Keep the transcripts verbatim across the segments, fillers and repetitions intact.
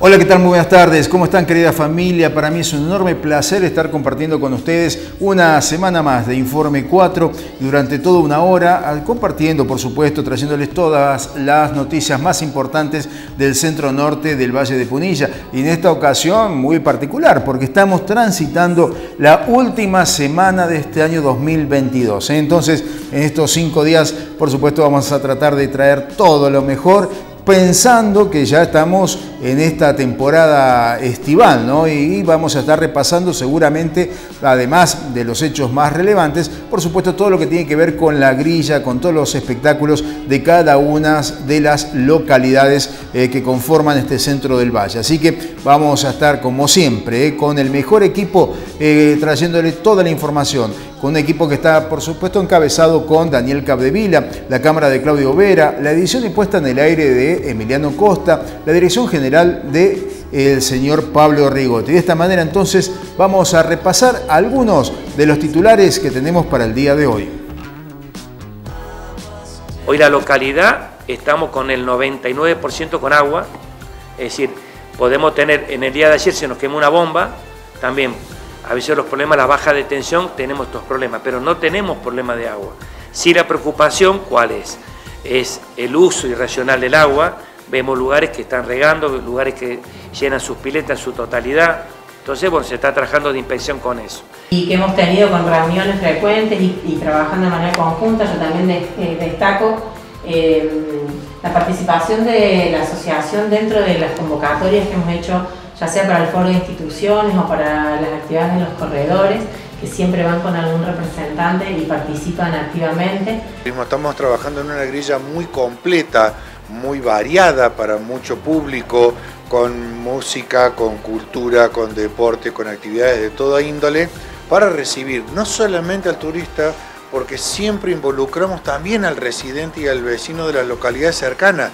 Hola, ¿qué tal? Muy buenas tardes. ¿Cómo están, querida familia? Para mí es un enorme placer estar compartiendo con ustedes una semana más de Informe cuatro durante toda una hora, compartiendo, por supuesto, trayéndoles todas las noticias más importantes del centro norte del Valle de Punilla. Y en esta ocasión muy particular, porque estamos transitando la última semana de este año dos mil veintidós. Entonces, en estos cinco días, por supuesto, vamos a tratar de traer todo lo mejor, pensando que ya estamos en esta temporada estival, ¿no? Y vamos a estar repasando seguramente, además de los hechos más relevantes, por supuesto todo lo que tiene que ver con la grilla, con todos los espectáculos de cada una de las localidades eh, que conforman este centro del Valle. Así que vamos a estar, como siempre, eh, con el mejor equipo, eh, trayéndole toda la información, con un equipo que está, por supuesto, encabezado con Daniel Capdevila, la cámara de Claudio Vera, la edición y puesta en el aire de Emiliano Costa, la dirección general de el señor Pablo Rigotti. De esta manera, entonces, vamos a repasar algunos de los titulares que tenemos para el día de hoy. Hoy la localidad estamos con el noventa y nueve por ciento con agua, es decir, podemos tener, en el día de ayer se nos quemó una bomba, también a veces los problemas, la baja de tensión, tenemos estos problemas, pero no tenemos problema de agua. Sí, la preocupación, ¿cuál es? Es el uso irracional del agua. Vemos lugares que están regando, lugares que llenan sus piletas en su totalidad. Entonces, bueno, se está trabajando de inspección con eso. Y que hemos tenido con reuniones frecuentes y, y trabajando de manera conjunta. Yo también de, eh, destaco eh, la participación de la asociación dentro de las convocatorias que hemos hecho, ya sea para el foro de instituciones o para las actividades de los corredores, que siempre van con algún representante y participan activamente. Estamos trabajando en una grilla muy completa, muy variada para mucho público, con música, con cultura, con deporte, con actividades de toda índole, para recibir no solamente al turista, porque siempre involucramos también al residente y al vecino de las localidades cercanas.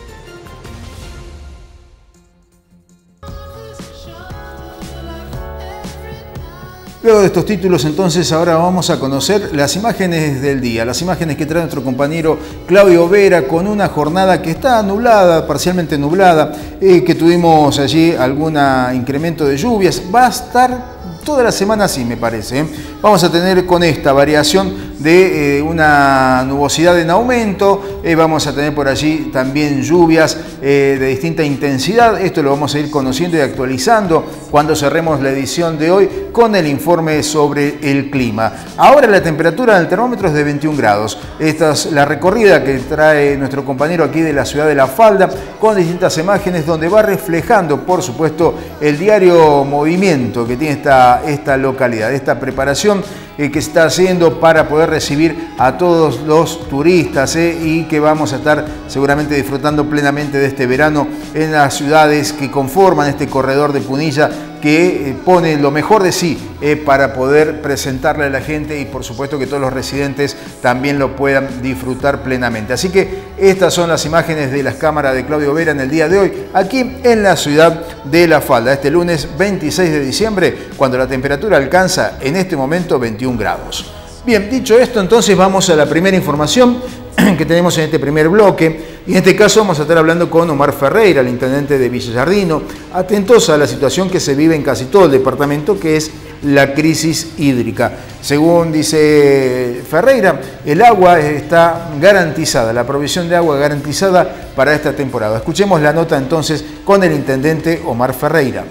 Luego de estos títulos, entonces, ahora vamos a conocer las imágenes del día, las imágenes que trae nuestro compañero Claudio Vera con una jornada que está nublada, parcialmente nublada, eh, que tuvimos allí algún incremento de lluvias. Va a estar toda la semana así, me parece, ¿eh? Vamos a tener con esta variación de eh, una nubosidad en aumento, eh, vamos a tener por allí también lluvias eh, de distinta intensidad. Esto lo vamos a ir conociendo y actualizando cuando cerremos la edición de hoy con el informe sobre el clima. Ahora la temperatura del termómetro es de veintiún grados. Esta es la recorrida que trae nuestro compañero aquí de la ciudad de La Falda, con distintas imágenes donde va reflejando, por supuesto, el diario movimiento que tiene esta, esta localidad, esta preparación eh, que se está haciendo para poder recibir a todos los turistas eh, y que vamos a estar seguramente disfrutando plenamente de este verano en las ciudades que conforman este corredor de Punilla, que pone lo mejor de sí eh, para poder presentarle a la gente y por supuesto que todos los residentes también lo puedan disfrutar plenamente. Así que estas son las imágenes de las cámaras de Claudio Vera en el día de hoy, aquí en la ciudad de La Falda, este lunes veintiséis de diciembre, cuando la temperatura alcanza en este momento veintiún grados. Bien, dicho esto, entonces vamos a la primera información que tenemos en este primer bloque, y en este caso vamos a estar hablando con Omar Ferreira, el intendente de Villa Giardino, atentos a la situación que se vive en casi todo el departamento, que es la crisis hídrica. Según dice Ferreira, el agua está garantizada, la provisión de agua garantizada para esta temporada. Escuchemos la nota entonces con el intendente Omar Ferreira.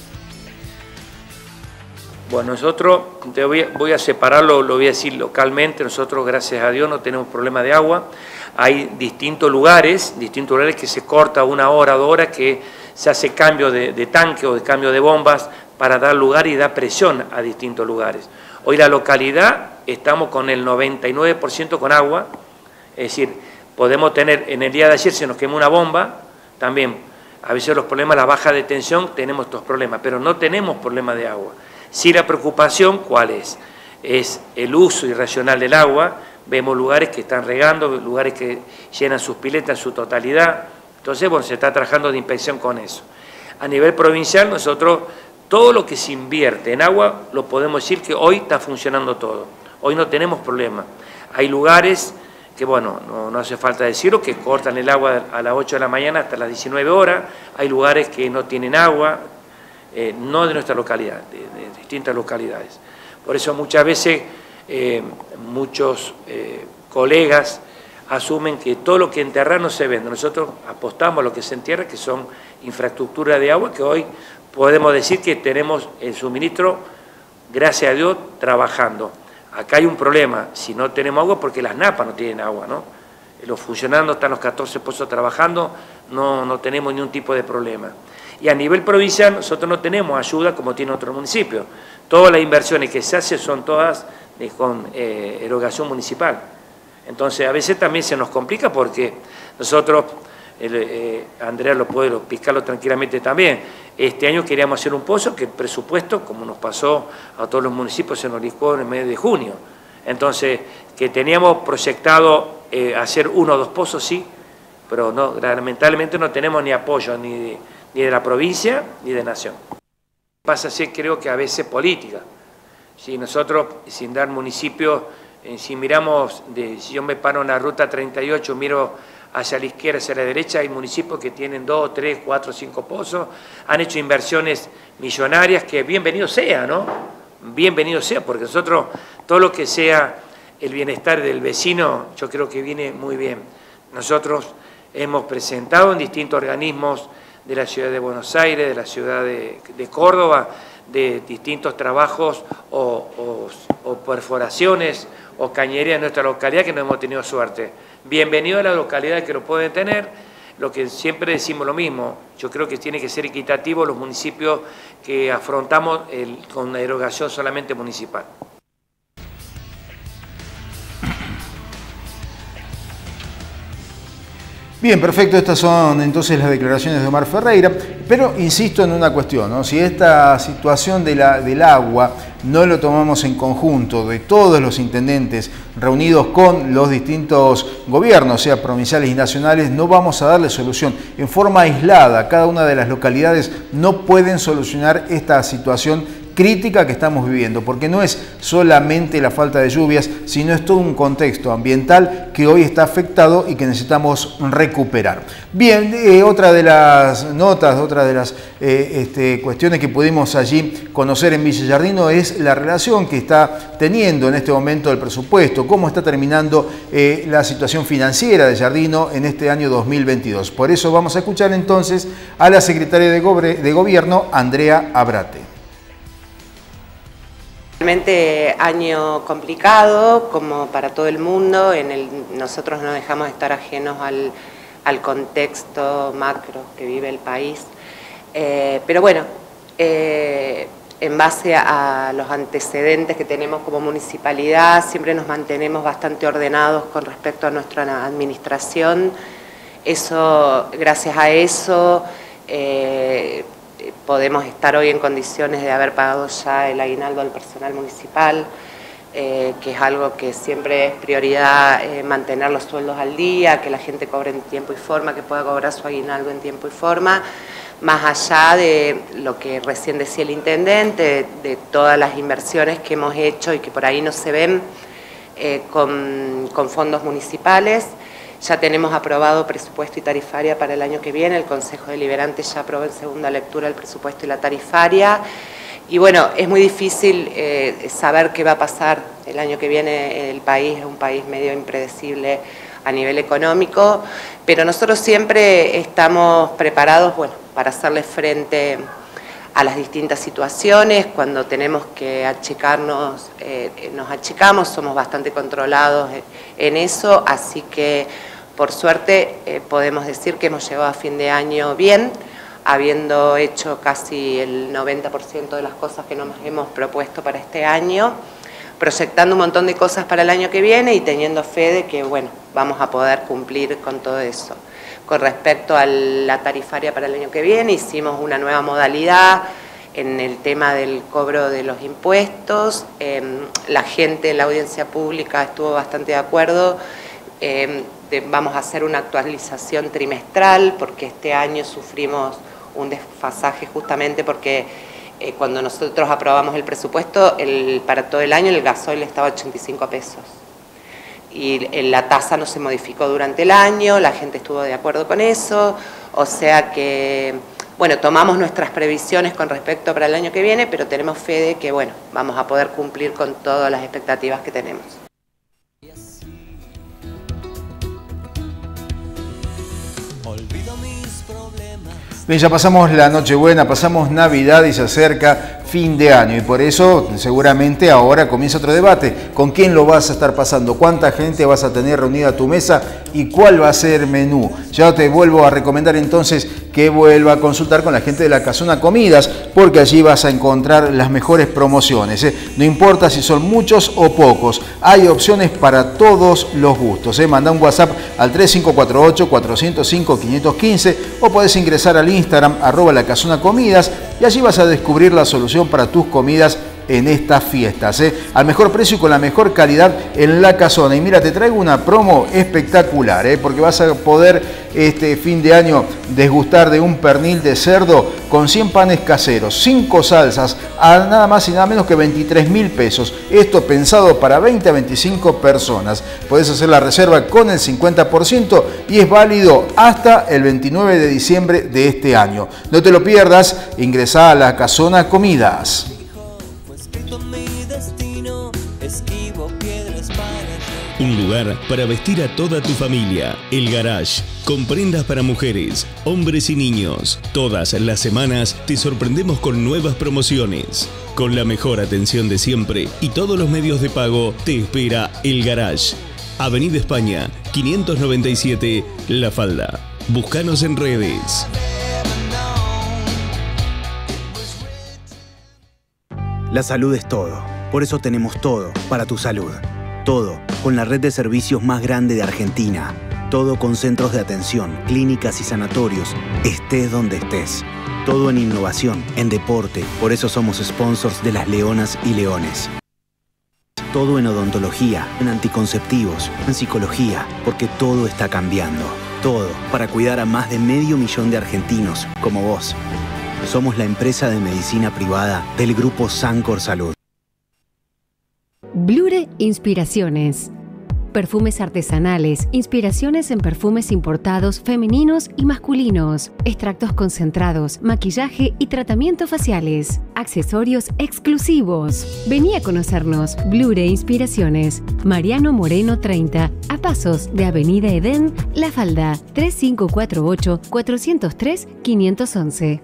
Bueno, nosotros, te voy, a, voy a separarlo, lo voy a decir localmente, nosotros gracias a Dios no tenemos problema de agua. Hay distintos lugares, distintos lugares que se corta una hora, dos horas, que se hace cambio de, de tanque o de cambio de bombas para dar lugar y dar presión a distintos lugares. Hoy la localidad estamos con el noventa y nueve por ciento con agua, es decir, podemos tener, en el día de ayer se nos quemó una bomba, también a veces los problemas, la baja de tensión, tenemos estos problemas, pero no tenemos problema de agua. Sí, la preocupación, ¿cuál es? Es el uso irracional del agua. Vemos lugares que están regando, lugares que llenan sus piletas en su totalidad. Entonces, bueno, se está trabajando de inspección con eso. A nivel provincial, nosotros, todo lo que se invierte en agua, lo podemos decir que hoy está funcionando todo. Hoy no tenemos problema. Hay lugares, que bueno, no, no hace falta decirlo, que cortan el agua a las ocho de la mañana hasta las diecinueve horas, hay lugares que no tienen agua, eh, no de nuestra localidad, de, de distintas localidades. Por eso muchas veces eh, muchos eh, colegas asumen que todo lo que enterrar no se vende. Nosotros apostamos a lo que se entierra, que son infraestructuras de agua, que hoy podemos decir que tenemos el suministro, gracias a Dios, trabajando. Acá hay un problema, si no tenemos agua, porque las napas no tienen agua, ¿no? Los funcionando, están los catorce pozos trabajando, no, no tenemos ningún tipo de problema. Y a nivel provincial nosotros no tenemos ayuda como tiene otros municipios. Todas las inversiones que se hacen son todas de, con eh, erogación municipal. Entonces a veces también se nos complica porque nosotros, el, eh, Andrea lo puede explicarlo tranquilamente también, este año queríamos hacer un pozo que el presupuesto, como nos pasó a todos los municipios, se nos licuó en el mes de junio. Entonces, que teníamos proyectado eh, hacer uno o dos pozos, sí, pero no, lamentablemente no tenemos ni apoyo ni de, ni de la provincia ni de nación. Pasa a ser, creo que a veces política. Si nosotros, sin dar municipios, eh, si miramos, de, si yo me paro en la ruta treinta y ocho, miro hacia la izquierda, hacia la derecha, hay municipios que tienen dos, tres, cuatro, cinco pozos, han hecho inversiones millonarias, que bienvenido sea, ¿no? Bienvenido sea, porque nosotros, todo lo que sea el bienestar del vecino, yo creo que viene muy bien. Nosotros hemos presentado en distintos organismos de la ciudad de Buenos Aires, de la ciudad de, de Córdoba, de distintos trabajos o, o, o perforaciones o cañerías en nuestra localidad que no hemos tenido suerte. Bienvenido a las localidades que lo pueden tener, lo que siempre decimos lo mismo, yo creo que tiene que ser equitativo los municipios que afrontamos el, con la erogación solamente municipal. Bien, perfecto, estas son entonces las declaraciones de Omar Ferreira, pero insisto en una cuestión, ¿no? Si esta situación de la, del agua no lo tomamos en conjunto de todos los intendentes reunidos con los distintos gobiernos, sea provinciales y nacionales, no vamos a darle solución. En forma aislada, cada una de las localidades no pueden solucionar esta situación crítica que estamos viviendo, porque no es solamente la falta de lluvias, sino es todo un contexto ambiental que hoy está afectado y que necesitamos recuperar. Bien, eh, otra de las notas, otra de las eh, este, cuestiones que pudimos allí conocer en Villa Giardino es la relación que está teniendo en este momento el presupuesto, cómo está terminando eh, la situación financiera de Giardino en este año dos mil veintidós. Por eso vamos a escuchar entonces a la secretaria de, Gobre, de Gobierno, Andrea Abrate. Realmente año complicado, como para todo el mundo, en el, nosotros no dejamos de estar ajenos al, al contexto macro que vive el país, eh, pero bueno, eh, en base a, a los antecedentes que tenemos como municipalidad, siempre nos mantenemos bastante ordenados con respecto a nuestra administración. Eso, gracias a eso, eh, podemos estar hoy en condiciones de haber pagado ya el aguinaldo al personal municipal, eh, que es algo que siempre es prioridad, eh, mantener los sueldos al día, que la gente cobre en tiempo y forma, que pueda cobrar su aguinaldo en tiempo y forma, más allá de lo que recién decía el intendente, de, de todas las inversiones que hemos hecho y que por ahí no se ven eh, con, con fondos municipales. Ya tenemos aprobado presupuesto y tarifaria para el año que viene, el Consejo Deliberante ya aprobó en segunda lectura el presupuesto y la tarifaria. Y bueno, es muy difícil eh, saber qué va a pasar el año que viene. El país es un país medio impredecible a nivel económico, pero nosotros siempre estamos preparados, bueno, para hacerle frente a las distintas situaciones. Cuando tenemos que achicarnos, eh, nos achicamos, somos bastante controlados en eso, así que por suerte eh, podemos decir que hemos llegado a fin de año bien, habiendo hecho casi el noventa por ciento de las cosas que nos hemos propuesto para este año, proyectando un montón de cosas para el año que viene y teniendo fe de que, bueno, vamos a poder cumplir con todo eso. Con respecto a la tarifaria para el año que viene, hicimos una nueva modalidad en el tema del cobro de los impuestos. Eh, la gente en la audiencia pública estuvo bastante de acuerdo. Eh, de, vamos a hacer una actualización trimestral porque este año sufrimos un desfasaje justamente porque eh, cuando nosotros aprobamos el presupuesto, el, para todo el año el gasoil estaba a ochenta y cinco pesos. y la tasa no se modificó durante el año, la gente estuvo de acuerdo con eso, o sea que, bueno, tomamos nuestras previsiones con respecto para el año que viene, pero tenemos fe de que, bueno, vamos a poder cumplir con todas las expectativas que tenemos. Bien, ya pasamos la Nochebuena, pasamos Navidad y se acerca fin de año y por eso seguramente ahora comienza otro debate. ¿Con quién lo vas a estar pasando? ¿Cuánta gente vas a tener reunida a tu mesa? ¿Y cuál va a ser el menú? Ya te vuelvo a recomendar entonces que vuelva a consultar con la gente de la Casona Comidas, porque allí vas a encontrar las mejores promociones, ¿eh? No importa si son muchos o pocos, hay opciones para todos los gustos, ¿eh? Manda un WhatsApp al tres cinco cuatro ocho, cuatro cero cinco, cinco uno cinco o puedes ingresar al Instagram arroba la Casona Comidas y allí vas a descubrir la solución para tus comidas en estas fiestas, ¿eh? Al mejor precio y con la mejor calidad en la Casona. Y mira, te traigo una promo espectacular, ¿eh? Porque vas a poder este fin de año degustar de un pernil de cerdo con cien panes caseros, cinco salsas, a nada más y nada menos que veintitrés mil pesos. Esto pensado para veinte a veinticinco personas. Puedes hacer la reserva con el cincuenta por ciento y es válido hasta el veintinueve de diciembre de este año. No te lo pierdas, ingresá a la Casona Comidas. Un lugar para vestir a toda tu familia. El Garage. Con prendas para mujeres, hombres y niños. Todas las semanas te sorprendemos con nuevas promociones. Con la mejor atención de siempre y todos los medios de pago te espera El Garage. Avenida España, quinientos noventa y siete, La Falda. Búscanos en redes. La salud es todo. Por eso tenemos todo para tu salud. Todo con la red de servicios más grande de Argentina. Todo con centros de atención, clínicas y sanatorios, estés donde estés. Todo en innovación, en deporte. Por eso somos sponsors de las Leonas y Leones. Todo en odontología, en anticonceptivos, en psicología, porque todo está cambiando. Todo para cuidar a más de medio millón de argentinos, como vos. Somos la empresa de medicina privada del Grupo Sancor Salud. Blure Inspiraciones. Perfumes artesanales, inspiraciones en perfumes importados femeninos y masculinos, extractos concentrados, maquillaje y tratamiento faciales, accesorios exclusivos. Vení a conocernos. Blure Inspiraciones. Mariano Moreno treinta, a pasos de Avenida Edén, La Falda. tres cinco cuatro ocho, cuatro cero tres, cinco uno uno.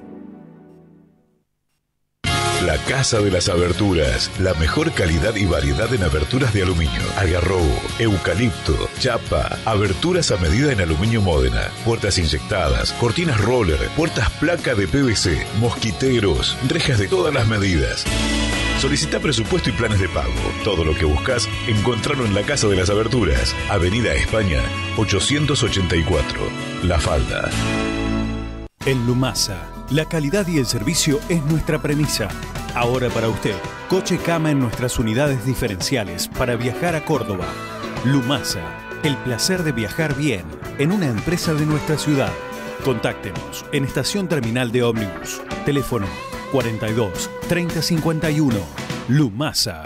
La Casa de las Aberturas, la mejor calidad y variedad en aberturas de aluminio, algarrobo, eucalipto, chapa, aberturas a medida en aluminio Módena, puertas inyectadas, cortinas roller, puertas placa de P V C, mosquiteros, rejas de todas las medidas. Solicita presupuesto y planes de pago. Todo lo que buscas, encontrarlo en la Casa de las Aberturas, Avenida España, ochocientos ochenta y cuatro, La Falda. En Lumasa, la calidad y el servicio es nuestra premisa. Ahora para usted, coche cama en nuestras unidades diferenciales para viajar a Córdoba. Lumasa, el placer de viajar bien en una empresa de nuestra ciudad. Contáctenos en Estación Terminal de Ómnibus. Teléfono cuarenta y dos, treinta cincuenta y uno. Lumasa.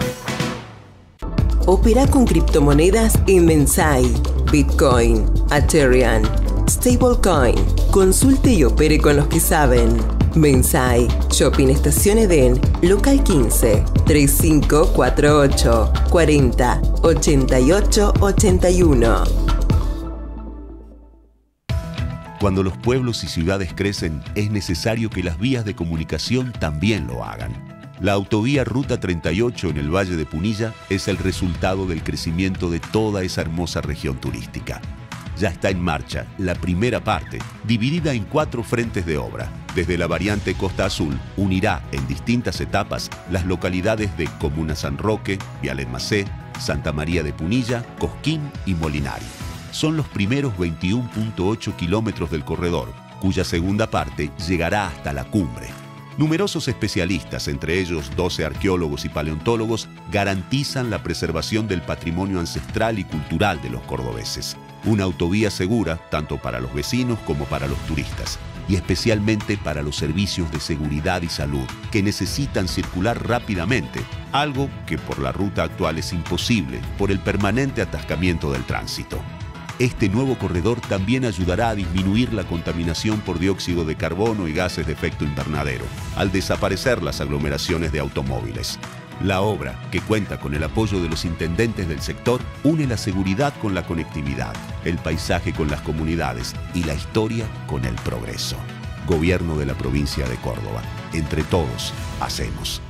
Opera con criptomonedas en Mensai, Bitcoin, Ethereum, Stablecoin. Consulte y opere con los que saben. Mensai, Shopping Estación Edén, Local quince, tres cinco cuatro ocho, cuarenta, ochenta y ocho, ochenta y uno. Cuando los pueblos y ciudades crecen, es necesario que las vías de comunicación también lo hagan. La autovía Ruta treinta y ocho en el Valle de Punilla es el resultado del crecimiento de toda esa hermosa región turística. Ya está en marcha la primera parte, dividida en cuatro frentes de obra. Desde la variante Costa Azul, unirá en distintas etapas las localidades de Comuna San Roque, Vialet-Macé, Santa María de Punilla, Cosquín y Molinari. Son los primeros veintiuno punto ocho kilómetros del corredor, cuya segunda parte llegará hasta la cumbre. Numerosos especialistas, entre ellos doce arqueólogos y paleontólogos, garantizan la preservación del patrimonio ancestral y cultural de los cordobeses. Una autovía segura tanto para los vecinos como para los turistas. y especialmente para los servicios de seguridad y salud, que necesitan circular rápidamente, algo que por la ruta actual es imposible por el permanente atascamiento del tránsito. Este nuevo corredor también ayudará a disminuir la contaminación por dióxido de carbono y gases de efecto invernadero, al desaparecer las aglomeraciones de automóviles. La obra, que cuenta con el apoyo de los intendentes del sector, une la seguridad con la conectividad, el paisaje con las comunidades y la historia con el progreso. Gobierno de la provincia de Córdoba. Entre todos, hacemos.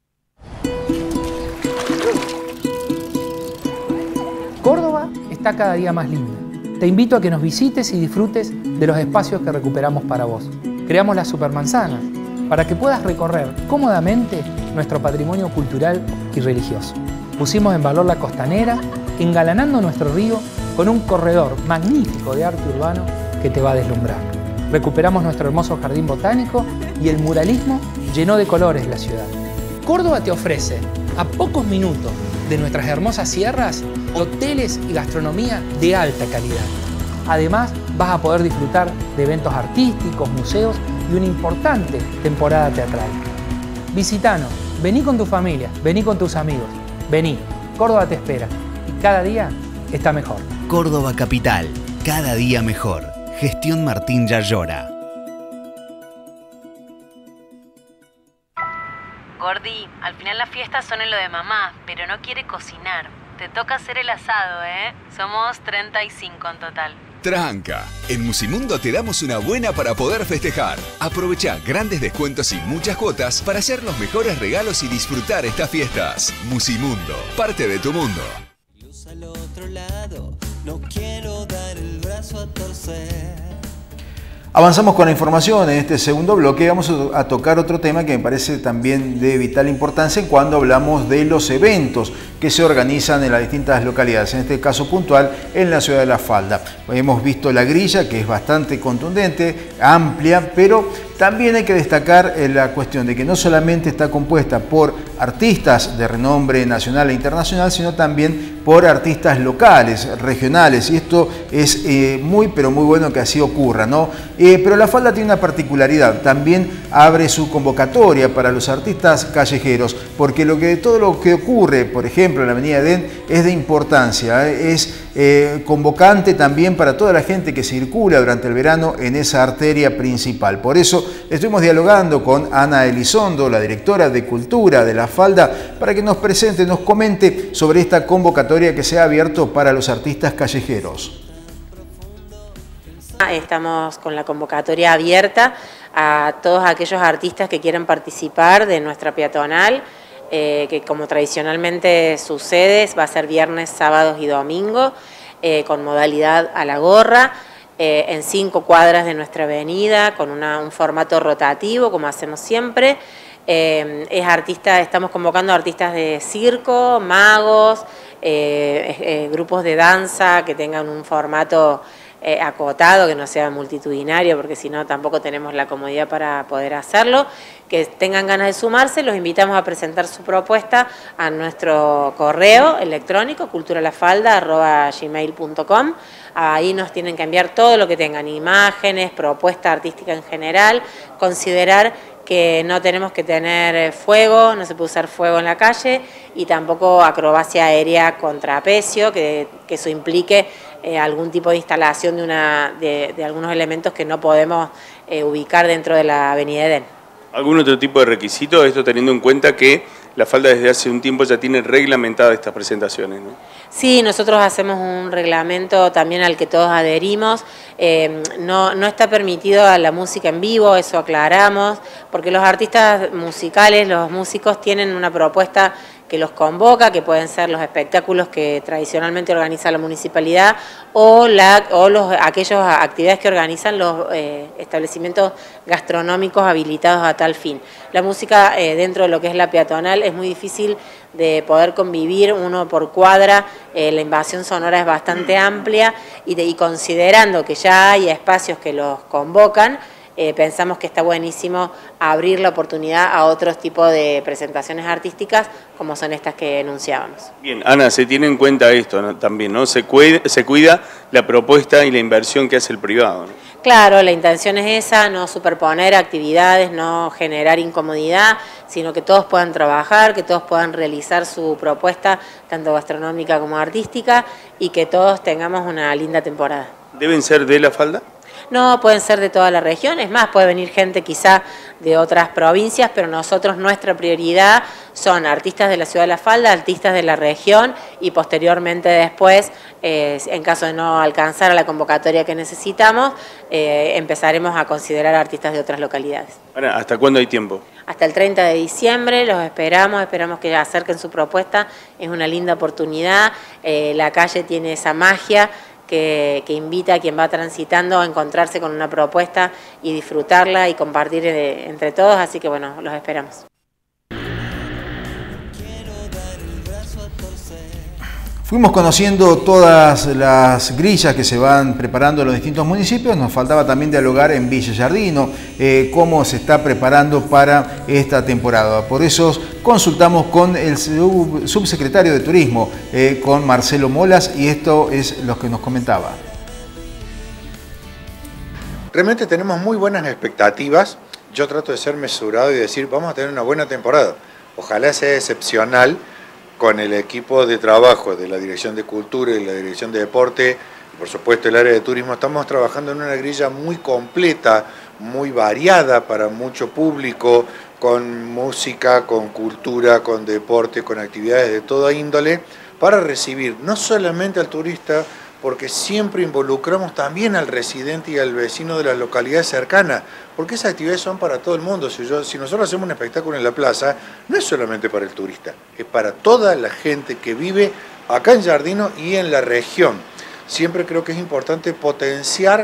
Córdoba está cada día más linda. Te invito a que nos visites y disfrutes de los espacios que recuperamos para vos. Creamos las supermanzanas para que puedas recorrer cómodamente nuestro patrimonio cultural y religioso. Pusimos en valor la costanera, engalanando nuestro río con un corredor magnífico de arte urbano que te va a deslumbrar. Recuperamos nuestro hermoso jardín botánico y el muralismo llenó de colores la ciudad. Córdoba te ofrece, a pocos minutos de nuestras hermosas sierras, hoteles y gastronomía de alta calidad. Además, vas a poder disfrutar de eventos artísticos, museos y una importante temporada teatral. Visítanos, vení con tu familia, vení con tus amigos, vení, Córdoba te espera y cada día está mejor. Córdoba Capital, cada día mejor. Gestión Martín Yayora. Gordi, al final las fiestas son en lo de mamá, pero no quiere cocinar. Te toca hacer el asado, ¿eh? Somos treinta y cinco en total. Tranca, en Musimundo te damos una buena para poder festejar. Aprovecha grandes descuentos y muchas cuotas para hacer los mejores regalos y disfrutar estas fiestas. Musimundo, parte de tu mundo. Luz al otro lado, no quiero dar el brazo a torcer. Avanzamos con la información en este segundo bloque. Vamos a tocar otro tema que me parece también de vital importancia cuando hablamos de los eventos que se organizan en las distintas localidades, en este caso puntual en la ciudad de La Falda. Hemos visto la grilla, que es bastante contundente, amplia, pero también hay que destacar la cuestión de que no solamente está compuesta por artistas de renombre nacional e internacional, sino también por artistas locales, regionales, y esto es eh, muy pero muy bueno que así ocurra, ¿no? Eh, pero La Falda tiene una particularidad, también abre su convocatoria para los artistas callejeros, porque lo que, todo lo que ocurre, por ejemplo, en la avenida Edén, es de importancia, ¿eh? es eh, convocante también para toda la gente que circula durante el verano en esa arteria principal. Por eso estuvimos dialogando con Ana Elizondo, la directora de Cultura de La Falda, para que nos presente, nos comente sobre esta convocatoria que se ha abierto para los artistas callejeros. Estamos con la convocatoria abierta a todos aquellos artistas que quieran participar de nuestra peatonal, eh, que como tradicionalmente sucede, va a ser viernes, sábados y domingos, eh, con modalidad a la gorra, eh, en cinco cuadras de nuestra avenida, con una, un formato rotativo, como hacemos siempre. Eh, es artista, estamos convocando a artistas de circo, magos, eh, eh, grupos de danza que tengan un formato Eh, acotado, que no sea multitudinario, porque si no tampoco tenemos la comodidad para poder hacerlo, que tengan ganas de sumarse. Los invitamos a presentar su propuesta a nuestro correo electrónico culturalafalda arroba gmail punto com. Ahí nos tienen que enviar todo lo que tengan, imágenes, propuesta artística en general, considerar que no tenemos que tener fuego, no se puede usar fuego en la calle, y tampoco acrobacia aérea contra pecio, que, que eso implique eh, algún tipo de instalación de, una, de, de algunos elementos que no podemos eh, ubicar dentro de la avenida Edén. ¿Algún otro tipo de requisito? Esto teniendo en cuenta que La Falda desde hace un tiempo ya tiene reglamentadas estas presentaciones, ¿no? Sí, nosotros hacemos un reglamento también al que todos adherimos. Eh, no, no está permitido la música en vivo, eso aclaramos, porque los artistas musicales, los músicos tienen una propuesta que los convoca, que pueden ser los espectáculos que tradicionalmente organiza la municipalidad o, la, o los, aquellas actividades que organizan los eh, establecimientos gastronómicos habilitados a tal fin. La música eh, dentro de lo que es la peatonal es muy difícil de poder convivir uno por cuadra, eh, la invasión sonora es bastante amplia y, de, y considerando que ya hay espacios que los convocan, eh, pensamos que está buenísimo abrir la oportunidad a otros tipos de presentaciones artísticas como son estas que enunciábamos. Bien, Ana, se tiene en cuenta esto, ¿no? También, ¿no? Se cuida, se cuida la propuesta y la inversión que hace el privado, ¿no? Claro, la intención es esa, no superponer actividades, no generar incomodidad, sino que todos puedan trabajar, que todos puedan realizar su propuesta, tanto gastronómica como artística, y que todos tengamos una linda temporada. ¿Deben ser de La Falda? No, pueden ser de toda la región, es más, puede venir gente quizá de otras provincias, pero nosotros, nuestra prioridad son artistas de la ciudad de La Falda, artistas de la región y posteriormente después, eh, en caso de no alcanzar a la convocatoria que necesitamos, eh, empezaremos a considerar artistas de otras localidades. Ana, ¿hasta cuándo hay tiempo? Hasta el treinta de diciembre, los esperamos, esperamos que acerquen su propuesta, es una linda oportunidad, eh, la calle tiene esa magia, Que, que invita a quien va transitando a encontrarse con una propuesta y disfrutarla y compartir eh, entre todos, así que bueno, los esperamos. Fuimos conociendo todas las grillas que se van preparando en los distintos municipios. Nos faltaba también dialogar en Villa Giardino, eh, cómo se está preparando para esta temporada. Por eso consultamos con el sub subsecretario de Turismo, eh, con Marcelo Molas, y esto es lo que nos comentaba. Realmente tenemos muy buenas expectativas. Yo trato de ser mesurado y decir, vamos a tener una buena temporada. Ojalá sea excepcional. Con el equipo de trabajo de la Dirección de Cultura y la Dirección de Deporte, y por supuesto el área de turismo, estamos trabajando en una grilla muy completa, muy variada para mucho público, con música, con cultura, con deporte, con actividades de toda índole, para recibir no solamente al turista, porque siempre involucramos también al residente y al vecino de las localidades cercanas, porque esas actividades son para todo el mundo. Si, yo, si nosotros hacemos un espectáculo en la plaza, no es solamente para el turista, es para toda la gente que vive acá en Giardino y en la región. Siempre creo que es importante potenciar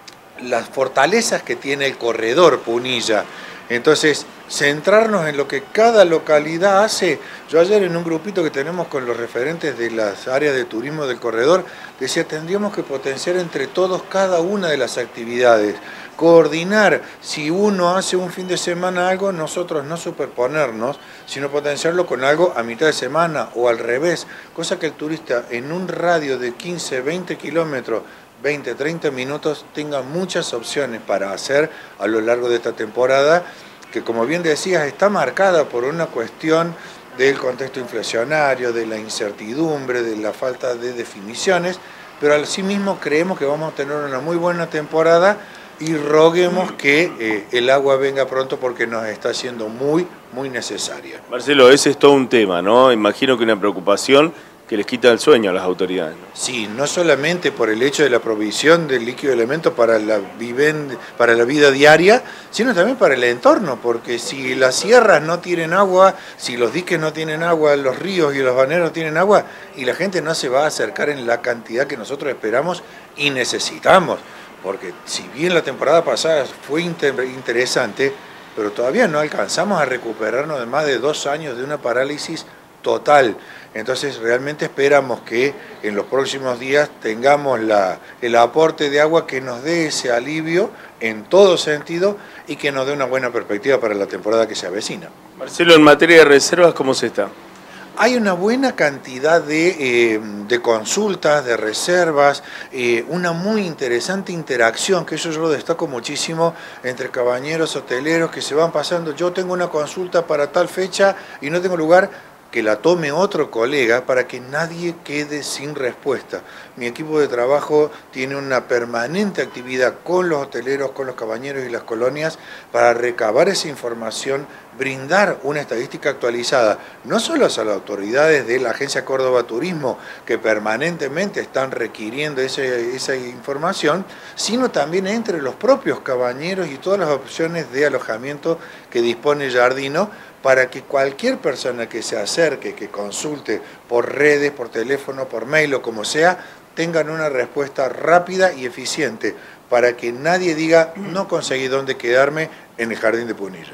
las fortalezas que tiene el corredor Punilla. Entonces, centrarnos en lo que cada localidad hace. Yo ayer en un grupito que tenemos con los referentes de las áreas de turismo del corredor, decía, tendríamos que potenciar entre todos cada una de las actividades, coordinar. Si uno hace un fin de semana algo, nosotros no superponernos, sino potenciarlo con algo a mitad de semana o al revés, cosa que el turista en un radio de quince, veinte kilómetros, veinte, treinta minutos, tenga muchas opciones para hacer a lo largo de esta temporada, que como bien decías, está marcada por una cuestión del contexto inflacionario, de la incertidumbre, de la falta de definiciones, pero asimismo creemos que vamos a tener una muy buena temporada y roguemos que eh, el agua venga pronto porque nos está siendo muy, muy necesaria. Marcelo, ese es todo un tema, ¿no? Imagino que una preocupación que les quita el sueño a las autoridades, ¿no? Sí, no solamente por el hecho de la provisión del líquido de elementos para la, viven, para la vida diaria, sino también para el entorno, porque si las sierras no tienen agua, si los diques no tienen agua, los ríos y los balnearios no tienen agua, y la gente no se va a acercar en la cantidad que nosotros esperamos y necesitamos, porque si bien la temporada pasada fue inter interesante, pero todavía no alcanzamos a recuperarnos de más de dos años de una parálisis total. Entonces realmente esperamos que en los próximos días tengamos la, el aporte de agua que nos dé ese alivio en todo sentido y que nos dé una buena perspectiva para la temporada que se avecina. Marcelo, en materia de reservas, ¿cómo se está? Hay una buena cantidad de, eh, de consultas, de reservas, eh, una muy interesante interacción, que eso yo lo destaco muchísimo, entre cabañeros, hoteleros que se van pasando. Yo tengo una consulta para tal fecha y no tengo lugar, que la tome otro colega para que nadie quede sin respuesta. Mi equipo de trabajo tiene una permanente actividad con los hoteleros, con los cabañeros y las colonias para recabar esa información, brindar una estadística actualizada, no solo a las autoridades de la Agencia Córdoba Turismo, que permanentemente están requiriendo ese, esa información, sino también entre los propios cabañeros y todas las opciones de alojamiento que dispone Giardino, para que cualquier persona que se acerque, que consulte por redes, por teléfono, por mail o como sea, tengan una respuesta rápida y eficiente, para que nadie diga, no conseguí dónde quedarme en el Jardín de Punilla.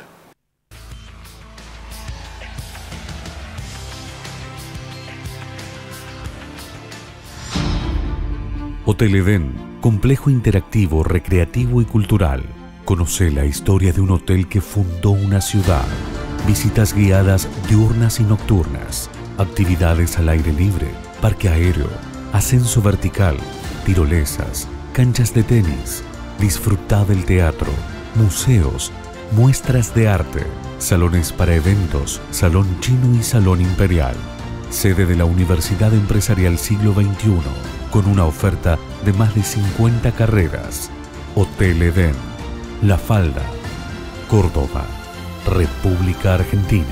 Hotel Edén, complejo interactivo, recreativo y cultural. Conoce la historia de un hotel que fundó una ciudad. Visitas guiadas diurnas y nocturnas. Actividades al aire libre. Parque aéreo. Ascenso vertical. Tirolesas. Canchas de tenis. Disfruta del teatro. Museos. Muestras de arte. Salones para eventos. Salón chino y salón imperial. Sede de la Universidad Empresarial Siglo veintiuno. Con una oferta de más de cincuenta carreras. Hotel Edén. La Falda, Córdoba, República Argentina.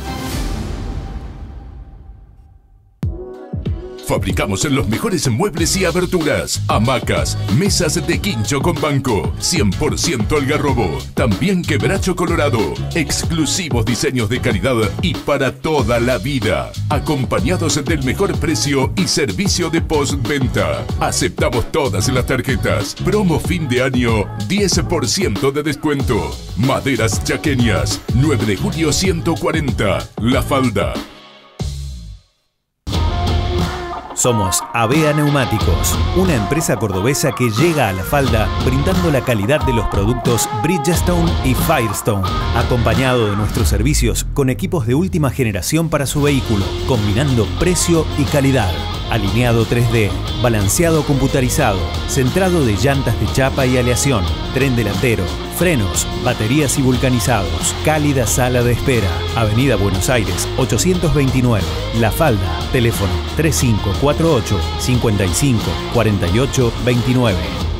Fabricamos los mejores muebles y aberturas, hamacas, mesas de quincho con banco, cien por ciento algarrobo, también quebracho colorado, exclusivos diseños de calidad y para toda la vida, acompañados del mejor precio y servicio de postventa. Aceptamos todas las tarjetas. Promo fin de año, diez por ciento de descuento. Maderas chaqueñas, nueve de julio ciento cuarenta, La Falda. Somos Avea Neumáticos, una empresa cordobesa que llega a La Falda brindando la calidad de los productos Bridgestone y Firestone, acompañado de nuestros servicios con equipos de última generación para su vehículo, combinando precio y calidad. Alineado tres D, balanceado computarizado, centrado de llantas de chapa y aleación, tren delantero, frenos, baterías y vulcanizados, cálida sala de espera. Avenida Buenos Aires, ochocientos veintinueve, La Falda, teléfono tres cinco cuatro ocho, cinco cinco, cuatro ocho dos nueve.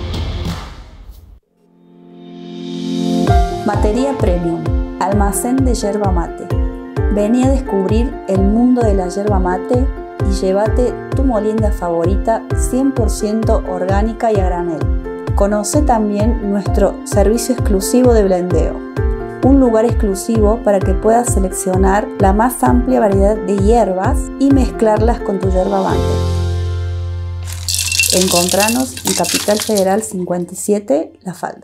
Matería Premium, almacén de yerba mate. Vení a descubrir el mundo de la yerba mate y llévate tu molienda favorita cien por ciento orgánica y a granel. Conoce también nuestro servicio exclusivo de blendeo, un lugar exclusivo para que puedas seleccionar la más amplia variedad de hierbas y mezclarlas con tu yerba mate. Encontranos en Capital Federal cincuenta y siete, La Falda.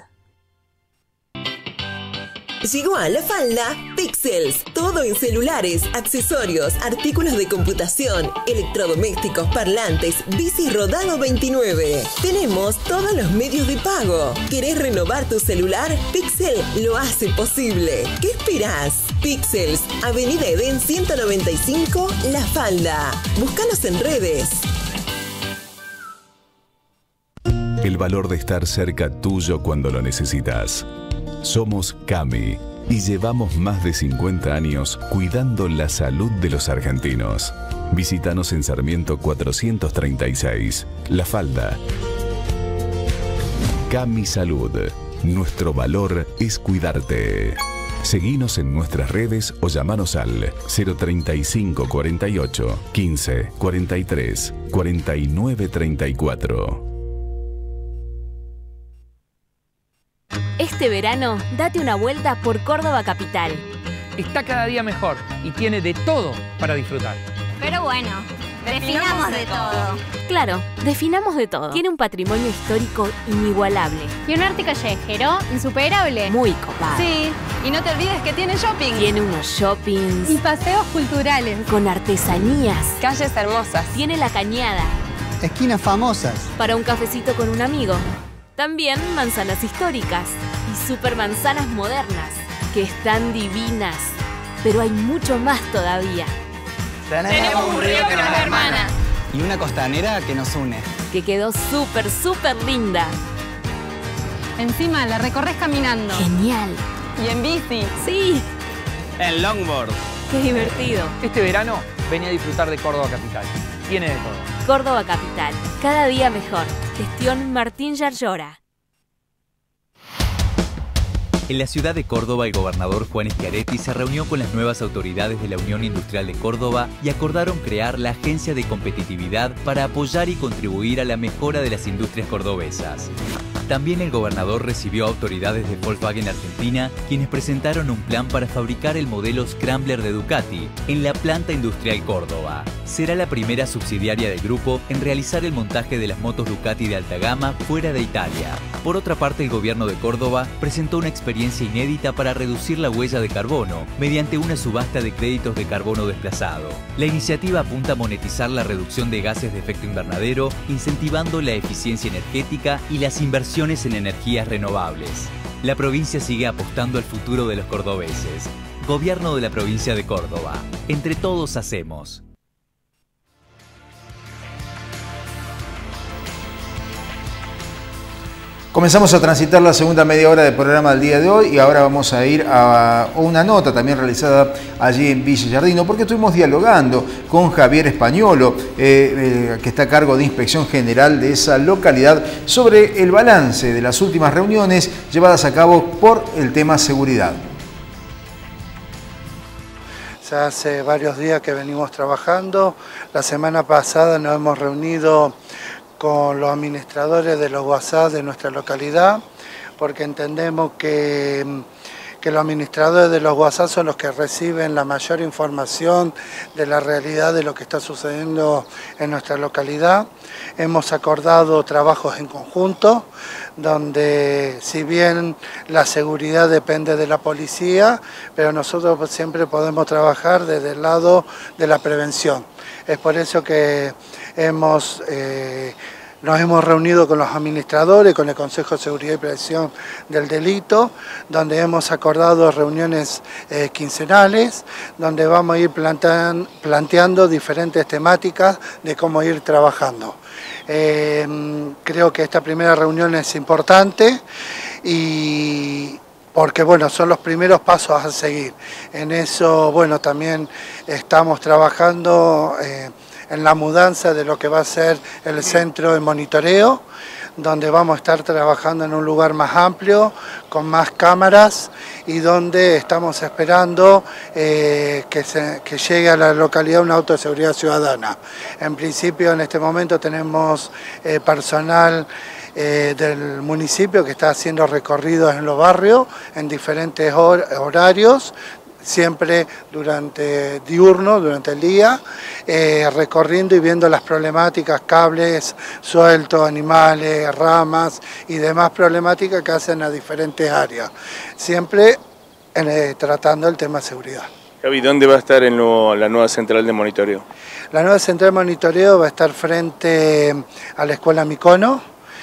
Llegó a La Falda Pixels, todo en celulares, accesorios, artículos de computación, electrodomésticos, parlantes, bici rodado veintinueve. Tenemos todos los medios de pago. ¿Querés renovar tu celular? Pixel lo hace posible. ¿Qué esperás? Pixels, Avenida Edén ciento noventa y cinco, La Falda. Búscanos en redes. El valor de estar cerca tuyo cuando lo necesitas. Somos Cami y llevamos más de cincuenta años cuidando la salud de los argentinos. Visítanos en Sarmiento cuatrocientos treinta y seis, La Falda. Cami Salud. Nuestro valor es cuidarte. Seguinos en nuestras redes o llamanos al cero treinta y cinco cuarenta y ocho, quince, cuarenta y tres, cuarenta y nueve treinta y cuatro. Este verano, date una vuelta por Córdoba Capital. Está cada día mejor y tiene de todo para disfrutar. Pero bueno, definamos de todo. Claro, definamos de todo. Tiene un patrimonio histórico inigualable. Y un arte callejero insuperable. Muy copado. Sí, y no te olvides que tiene shopping. Tiene unos shoppings. Y paseos culturales. Con artesanías. Calles hermosas. Tiene La Cañada. Esquinas famosas. Para un cafecito con un amigo. También manzanas históricas y supermanzanas modernas, que están divinas. Pero hay mucho más todavía. Tenemos un río que nos hermana. Y una costanera que nos une. Que quedó súper, súper linda. Encima la recorres caminando. Genial. Y en bici. Sí. En longboard. Qué divertido. Este verano, vení a disfrutar de Córdoba Capital. Tiene de todo. Córdoba Capital. Cada día mejor. Gestión Martín Yarlora. En la ciudad de Córdoba, el gobernador Juan Schiaretti se reunió con las nuevas autoridades de la Unión Industrial de Córdoba y acordaron crear la Agencia de Competitividad para apoyar y contribuir a la mejora de las industrias cordobesas. También el gobernador recibió a autoridades de Volkswagen Argentina, quienes presentaron un plan para fabricar el modelo Scrambler de Ducati en la planta industrial Córdoba. Será la primera subsidiaria del grupo en realizar el montaje de las motos Ducati de alta gama fuera de Italia. Por otra parte, el gobierno de Córdoba presentó una experiencia inédita para reducir la huella de carbono mediante una subasta de créditos de carbono desplazado. La iniciativa apunta a monetizar la reducción de gases de efecto invernadero, incentivando la eficiencia energética y las inversiones en energías renovables. La provincia sigue apostando al futuro de los cordobeses. Gobierno de la provincia de Córdoba. Entre todos hacemos. Comenzamos a transitar la segunda media hora del programa del día de hoy y ahora vamos a ir a una nota también realizada allí en Villa Giardino, porque estuvimos dialogando con Javier Españolo, eh, eh, que está a cargo de Inspección General de esa localidad, sobre el balance de las últimas reuniones llevadas a cabo por el tema seguridad. Ya hace varios días que venimos trabajando. La semana pasada nos hemos reunido con los administradores de los WhatsApp de nuestra localidad, porque entendemos que, que los administradores de los WhatsApp son los que reciben la mayor información de la realidad de lo que está sucediendo en nuestra localidad. Hemos acordado trabajos en conjunto, donde si bien la seguridad depende de la policía, pero nosotros siempre podemos trabajar desde el lado de la prevención. Es por eso que hemos, eh, nos hemos reunido con los administradores, con el Consejo de Seguridad y Prevención del Delito, donde hemos acordado reuniones eh, quincenales, donde vamos a ir plantean, planteando diferentes temáticas de cómo ir trabajando. Eh, creo que esta primera reunión es importante y porque bueno, son los primeros pasos a seguir. En eso, bueno, también estamos trabajando eh, en la mudanza de lo que va a ser el centro de monitoreo, donde vamos a estar trabajando en un lugar más amplio, con más cámaras y donde estamos esperando eh, que, se, que llegue a la localidad un auto de seguridad ciudadana. En principio, en este momento tenemos eh, personal eh, del municipio que está haciendo recorridos en los barrios en diferentes hor horarios, siempre durante diurno, durante el día, eh, recorriendo y viendo las problemáticas, cables sueltos, animales, ramas y demás problemáticas que hacen a diferentes áreas, siempre eh, tratando el tema de seguridad. Javi, ¿dónde va a estar el nuevo, la nueva central de monitoreo? La nueva central de monitoreo va a estar frente a la Escuela Micono,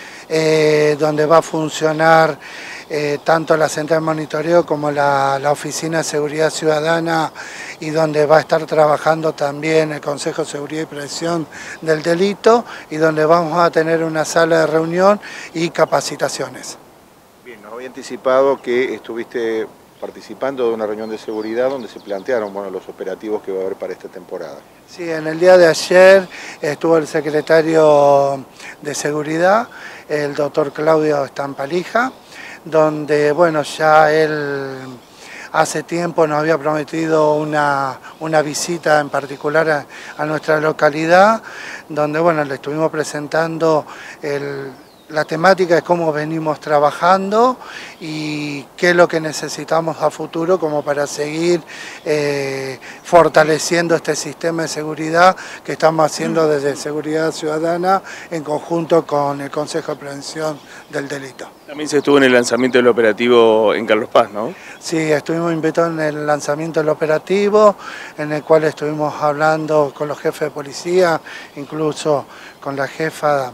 eh, donde va a funcionar Eh, tanto la central de monitoreo como la, la oficina de seguridad ciudadana, y donde va a estar trabajando también el Consejo de Seguridad y Prevención del Delito, y donde vamos a tener una sala de reunión y capacitaciones. Bien, nos había anticipado que estuviste participando de una reunión de seguridad donde se plantearon bueno, los operativos que va a haber para esta temporada. Sí, en el día de ayer estuvo el secretario de Seguridad, el doctor Claudio Estampalija, donde bueno, ya él hace tiempo nos había prometido una, una visita en particular a, a nuestra localidad, donde bueno, le estuvimos presentando el, la temática de cómo venimos trabajando y qué es lo que necesitamos a futuro como para seguir eh, fortaleciendo este sistema de seguridad que estamos haciendo desde Seguridad Ciudadana en conjunto con el Consejo de Prevención del Delito. También se estuvo en el lanzamiento del operativo en Carlos Paz, ¿no? Sí, estuvimos invitados en el lanzamiento del operativo, en el cual estuvimos hablando con los jefes de policía, incluso con la jefa,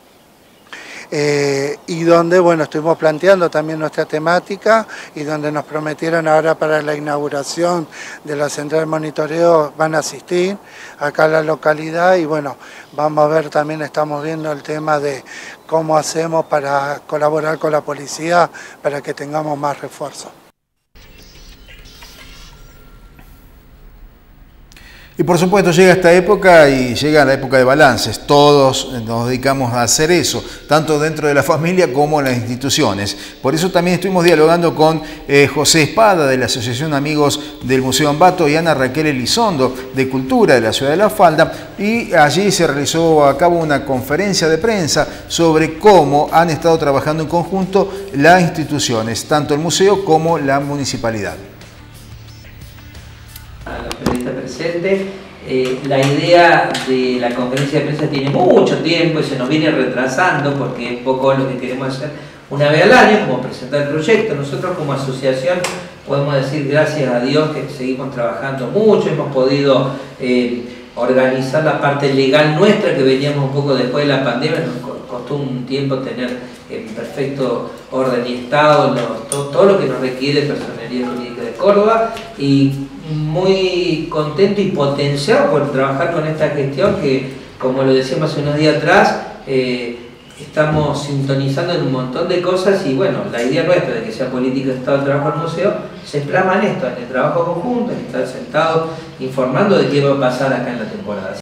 eh, y donde bueno, estuvimos planteando también nuestra temática y donde nos prometieron ahora para la inauguración de la central de monitoreo van a asistir acá a la localidad y bueno, vamos a ver, también estamos viendo el tema de cómo hacemos para colaborar con la policía para que tengamos más refuerzo. Y por supuesto llega esta época y llega la época de balances. Todos nos dedicamos a hacer eso, tanto dentro de la familia como en las instituciones. Por eso también estuvimos dialogando con eh, José Espada de la Asociación Amigos del Museo Ambato y Ana Raquel Elizondo de Cultura de la Ciudad de La Falda. Y allí se realizó a cabo una conferencia de prensa sobre cómo han estado trabajando en conjunto las instituciones, tanto el museo como la municipalidad. A los periodistas presentes, eh, la idea de la conferencia de prensa tiene mucho tiempo y se nos viene retrasando porque es poco lo que queremos hacer una vez al año, como presentar el proyecto. Nosotros como asociación podemos decir gracias a Dios que seguimos trabajando mucho, hemos podido eh, organizar la parte legal nuestra que veníamos un poco después de la pandemia, nos costó un tiempo tener en perfecto orden y estado lo, todo, todo lo que nos requiere Personería Jurídica de Córdoba, y muy contento y potenciado por trabajar con esta gestión que, como lo decíamos hace unos días atrás, eh, estamos sintonizando en un montón de cosas, y bueno, la idea nuestra de que sea política de Estado de trabajo del museo se plasma en esto, en el trabajo conjunto, en estar sentados informando de qué va a pasar acá en la temporada.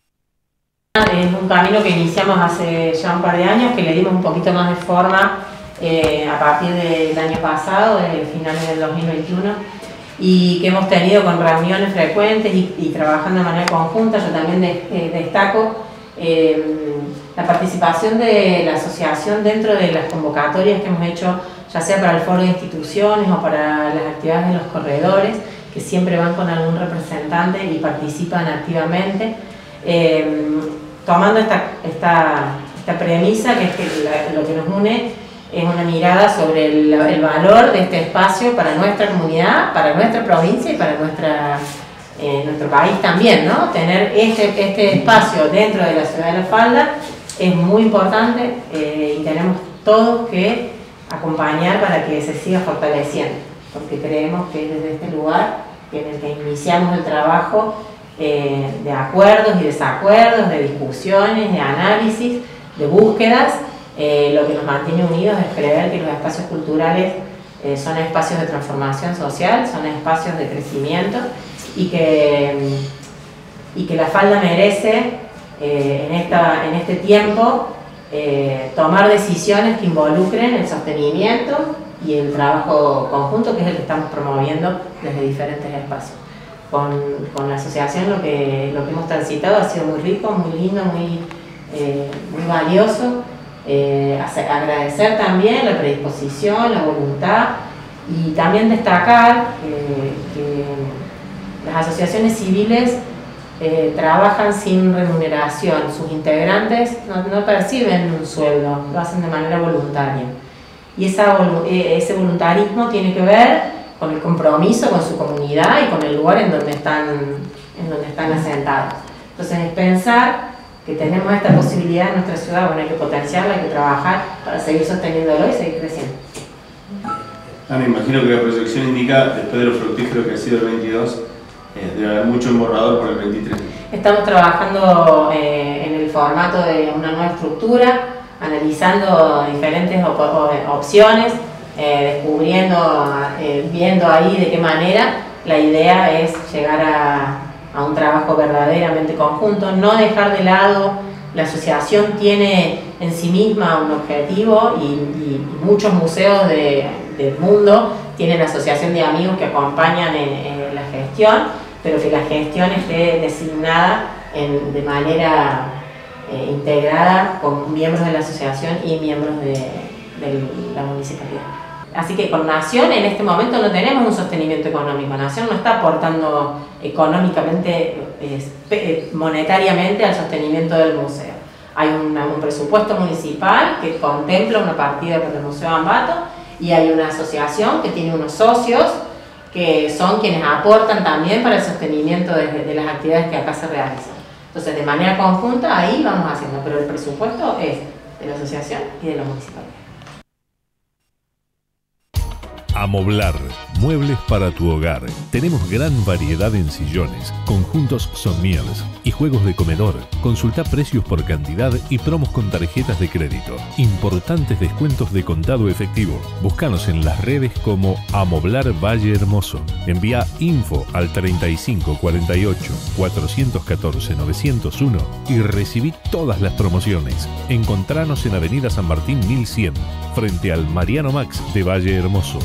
Es un camino que iniciamos hace ya un par de años, que le dimos un poquito más de forma eh, a partir del año pasado, de finales del dos mil veintiuno, y que hemos tenido con reuniones frecuentes y, y trabajando de manera conjunta. Yo también de, eh, destaco eh, la participación de la asociación dentro de las convocatorias que hemos hecho, ya sea para el foro de instituciones o para las actividades de los corredores, que siempre van con algún representante y participan activamente, eh, tomando esta, esta, esta premisa, que es que la, lo que nos une es una mirada sobre el, el valor de este espacio para nuestra comunidad, para nuestra provincia y para nuestra, eh, nuestro país también, ¿no? Tener este, este espacio dentro de la ciudad de La Falda es muy importante, eh, y tenemos todos que acompañar para que se siga fortaleciendo, porque creemos que es desde este lugar en el que iniciamos el trabajo eh, de acuerdos y desacuerdos, de discusiones, de análisis, de búsquedas. Eh, lo que nos mantiene unidos es creer que los espacios culturales eh, son espacios de transformación social, son espacios de crecimiento, y que, y que La Falda merece eh, en, esta, en este tiempo eh, tomar decisiones que involucren el sostenimiento y el trabajo conjunto, que es el que estamos promoviendo desde diferentes espacios. Con, con la asociación lo que, lo que hemos transitado ha sido muy rico, muy lindo, muy, eh, muy valioso. Eh, agradecer también la predisposición, la voluntad, y también destacar eh, que las asociaciones civiles eh, trabajan sin remuneración. Sus integrantes no, no perciben un sueldo, lo hacen de manera voluntaria, y esa, ese voluntarismo tiene que ver con el compromiso con su comunidad y con el lugar en donde están, en donde están asentados. Entonces es pensar que tenemos esta posibilidad en nuestra ciudad, bueno, hay que potenciarla, hay que trabajar para seguir sosteniéndolo y seguir creciendo. Ah, me imagino que la proyección indica, después de lo fructífero que ha sido el veintidós, eh, debe haber mucho emborrador por el veintitrés. Estamos trabajando eh, en el formato de una nueva estructura, analizando diferentes op opciones, eh, descubriendo, eh, viendo ahí de qué manera. La idea es llegar a a un trabajo verdaderamente conjunto, no dejar de lado. La asociación tiene en sí misma un objetivo, y, y, y muchos museos de, del mundo tienen asociación de amigos que acompañan en, en la gestión, pero que la gestión esté designada en, de manera eh, integrada con miembros de la asociación y miembros de, de la municipalidad. Así que con Nación en este momento no tenemos un sostenimiento económico. Nación no está aportando económicamente, eh, monetariamente al sostenimiento del museo. Hay una, un presupuesto municipal que contempla una partida para el Museo Ambato, y hay una asociación que tiene unos socios que son quienes aportan también para el sostenimiento de, de las actividades que acá se realizan. Entonces, de manera conjunta ahí vamos haciendo, pero el presupuesto es de la asociación y de la municipalidad. Amoblar, muebles para tu hogar. Tenemos gran variedad en sillones, conjuntos sommiers y juegos de comedor. Consulta precios por cantidad y promos con tarjetas de crédito. Importantes descuentos de contado efectivo. Búscanos en las redes como Amoblar Valle Hermoso. Envía info al treinta y cinco cuarenta y ocho cuatrocientos catorce novecientos uno y recibí todas las promociones. Encontranos en Avenida San Martín mil cien, frente al Mariano Max de Valle Hermoso.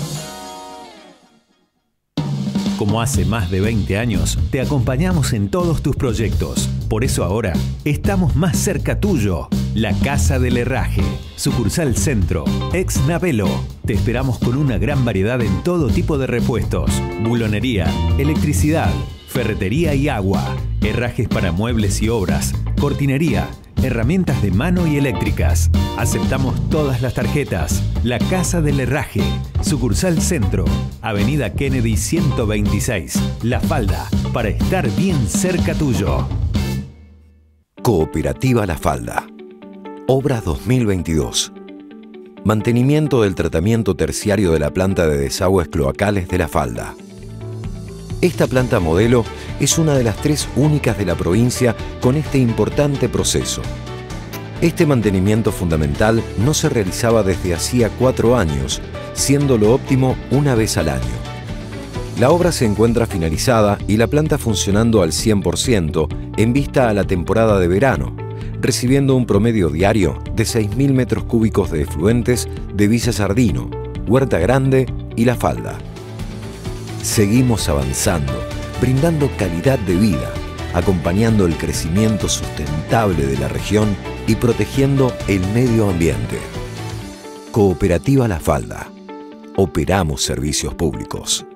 Como hace más de veinte años, te acompañamos en todos tus proyectos. Por eso ahora estamos más cerca tuyo. La Casa del Herraje, sucursal Centro, ex Navelo. Te esperamos con una gran variedad en todo tipo de repuestos, bulonería, electricidad, ferretería y agua, herrajes para muebles y obras, cortinería, herramientas de mano y eléctricas. Aceptamos todas las tarjetas. La Casa del Herraje, sucursal Centro, Avenida Kennedy ciento veintiséis, La Falda, para estar bien cerca tuyo. Cooperativa La Falda. Obra dos mil veintidós. Mantenimiento del tratamiento terciario de la planta de desagües cloacales de La Falda. Esta planta modelo es una de las tres únicas de la provincia con este importante proceso. Este mantenimiento fundamental no se realizaba desde hacía cuatro años, siendo lo óptimo una vez al año. La obra se encuentra finalizada y la planta funcionando al cien por ciento en vista a la temporada de verano, recibiendo un promedio diario de seis mil metros cúbicos de efluentes de Villa Sardino, Huerta Grande y La Falda. Seguimos avanzando, brindando calidad de vida, acompañando el crecimiento sustentable de la región y protegiendo el medio ambiente. Cooperativa La Falda. Operamos servicios públicos.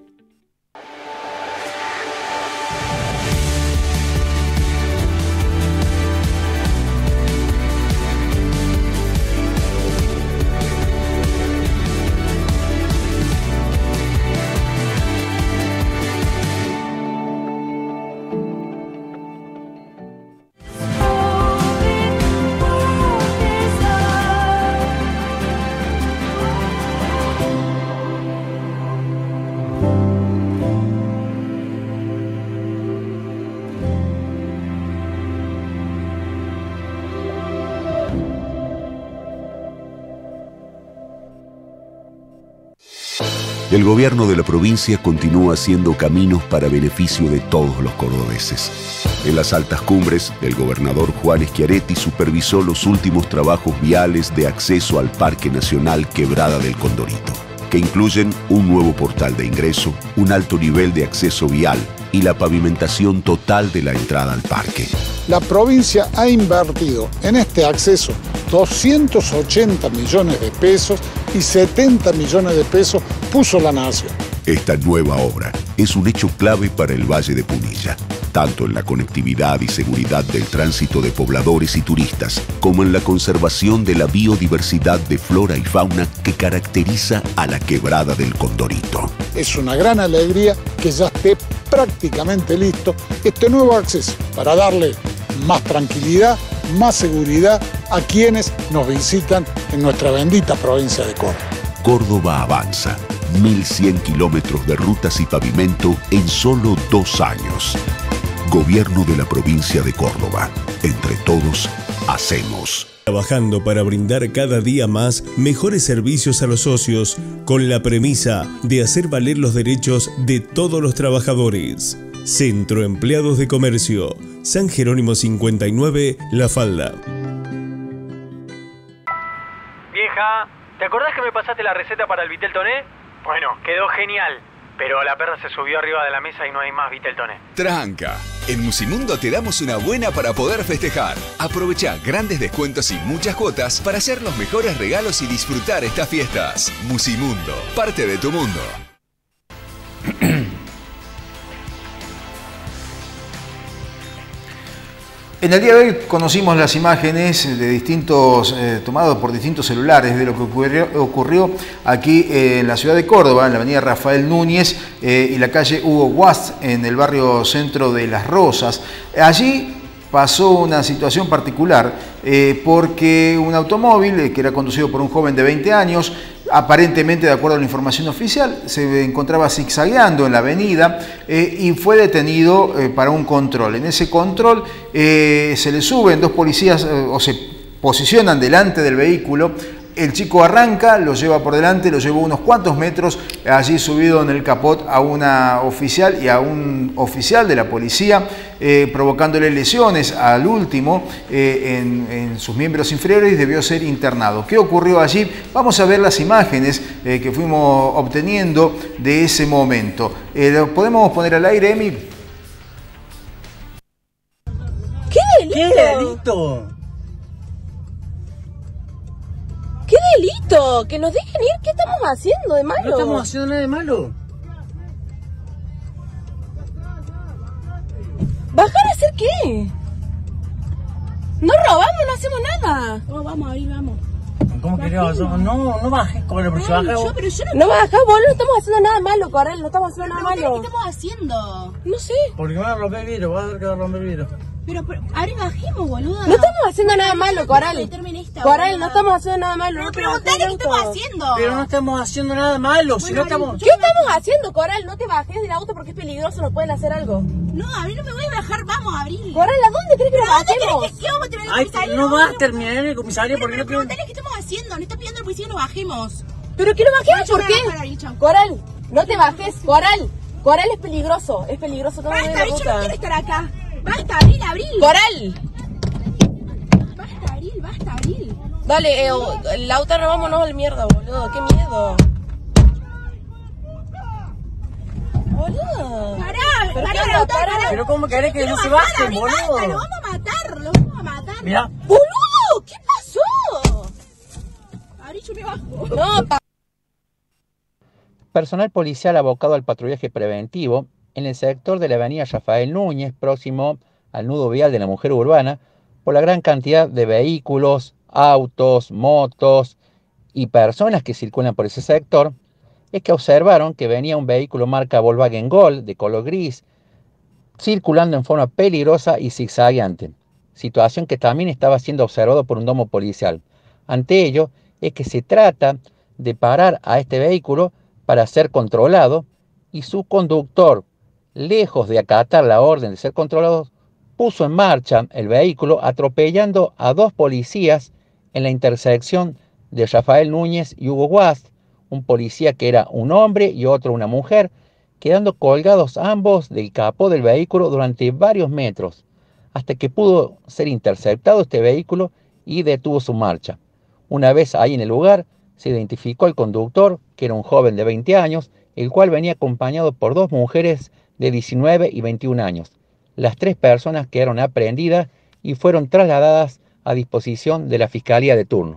El gobierno de la provincia continúa haciendo caminos para beneficio de todos los cordobeses. En las altas cumbres, el gobernador Juan Schiaretti supervisó los últimos trabajos viales de acceso al Parque Nacional Quebrada del Condorito, que incluyen un nuevo portal de ingreso, un alto nivel de acceso vial y la pavimentación total de la entrada al parque. La provincia ha invertido en este acceso doscientos ochenta millones de pesos y setenta millones de pesos puso la nación. Esta nueva obra es un hecho clave para el Valle de Punilla, tanto en la conectividad y seguridad del tránsito de pobladores y turistas, como en la conservación de la biodiversidad de flora y fauna que caracteriza a la Quebrada del Condorito. Es una gran alegría que ya esté prácticamente listo este nuevo acceso para darle más tranquilidad, más seguridad a quienes nos visitan en nuestra bendita provincia de Córdoba. Córdoba avanza. mil cien kilómetros de rutas y pavimento en solo dos años. Gobierno de la provincia de Córdoba. Entre todos, hacemos. Trabajando para brindar cada día más mejores servicios a los socios, con la premisa de hacer valer los derechos de todos los trabajadores. Centro Empleados de Comercio, San Jerónimo cincuenta y nueve, La Falda. Vieja, ¿te acordás que me pasaste la receta para el Vitel Toné? Bueno, quedó genial, pero la perra se subió arriba de la mesa y no hay más Vitel Toné. Tranca, en Musimundo te damos una buena para poder festejar. Aprovecha grandes descuentos y muchas cuotas para hacer los mejores regalos y disfrutar estas fiestas. Musimundo, parte de tu mundo. En el día de hoy conocimos las imágenes de distintos, eh, tomadas por distintos celulares de lo que ocurrió, ocurrió aquí eh, en la ciudad de Córdoba, en la avenida Rafael Núñez eh, y la calle Hugo Guast, en el barrio centro de Las Rosas. Allí pasó una situación particular eh, porque un automóvil eh, que era conducido por un joven de veinte años, aparentemente de acuerdo a la información oficial, se encontraba zigzagueando en la avenida eh, y fue detenido eh, para un control. En ese control eh, se le suben dos policías eh, o se posicionan delante del vehículo. El chico arranca, lo lleva por delante, lo llevó unos cuantos metros, allí subido en el capot a una oficial y a un oficial de la policía, eh, provocándole lesiones al último eh, en, en sus miembros inferiores y debió ser internado. ¿Qué ocurrió allí? Vamos a ver las imágenes eh, que fuimos obteniendo de ese momento. Eh, ¿Lo podemos poner al aire, Emi? ¿Qué delito? ¿Qué delito? ¿Qué delito? Que nos dejen ir. ¿Qué estamos haciendo de malo? No estamos haciendo nada de malo. ¿Bajar a hacer qué? No robamos, no hacemos nada. Oh, vamos, ahí vamos. ¿Cómo que no? No, no bajes, corre, porque si bajas vos... No bajas, vos no estamos haciendo nada malo, Correl, no estamos haciendo nada malo. ¿Qué estamos haciendo? No sé. Porque van a romper vidrio, vas a ver que van a romper vidrio. Pero, pero ahora bajemos, boluda. No estamos haciendo nada malo, Coral. Coral, no estamos haciendo nada malo. Pero preguntale qué estamos haciendo. Pero no estamos haciendo nada malo. Si no estamos... ¿Qué estamos haciendo, Coral? No te bajes del auto porque es peligroso, nos pueden hacer algo. No, Abril, no me voy a bajar, vamos, Abril. Coral, ¿a dónde crees que nos bajemos? ¿Qué vamos a terminar en el comisario? No vas a terminar en el comisario porque no... Preguntale qué estamos haciendo. No está pidiendo al policía que nos bajemos. ¿Pero qué nos bajemos? ¿Por qué? Coral, no te bajes, Coral. Coral es peligroso, es peligroso. No basta, Abril, yo no quiero estar acá. Basta, Abril, Abril. Coral. Basta, Abril, basta, Abril. Dale, eh, el auto robámonos al mierda, boludo. Qué miedo. Boludo. Pará, ¿Pero pará, qué pará, onda, pará. Pero cómo querés que no se bajar, bajen, Abril, boludo. basta, lo vamos a matar, lo vamos a matar. Mirá. Boludo, ¿qué pasó? Abril, yo me bajo. No, pa. Personal policial abocado al patrullaje preventivo en el sector de la avenida Rafael Núñez, próximo al nudo vial de la Mujer Urbana, por la gran cantidad de vehículos, autos, motos y personas que circulan por ese sector, es que observaron que venía un vehículo marca Volkswagen Gol de color gris, circulando en forma peligrosa y zigzagueante, situación que también estaba siendo observado por un domo policial. Ante ello, es que se trata de parar a este vehículo para ser controlado, y su conductor, lejos de acatar la orden de ser controlado, puso en marcha el vehículo atropellando a dos policías en la intersección de Rafael Núñez y Hugo Guast, un policía que era un hombre y otro una mujer, quedando colgados ambos del capó del vehículo durante varios metros, hasta que pudo ser interceptado este vehículo y detuvo su marcha. Una vez ahí en el lugar, se identificó al conductor, que era un joven de veinte años, el cual venía acompañado por dos mujeres de diecinueve y veintiún años. Las tres personas quedaron aprehendidas y fueron trasladadas a disposición de la Fiscalía de turno.